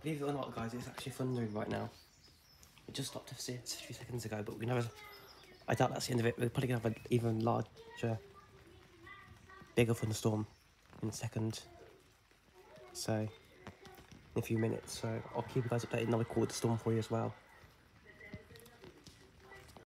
Believe it or not, guys, it's actually thundering right now. It just stopped a few seconds ago, but we never. I doubt that's the end of it. We're probably gonna have an even larger, bigger thunderstorm in a second. So, in a few minutes. So I'll keep you guys updated and I'll record the storm for you as well.